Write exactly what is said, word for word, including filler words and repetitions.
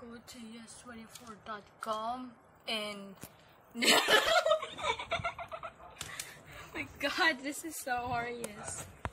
go to yes twenty-four dot com and my god, this is so hard. Yes.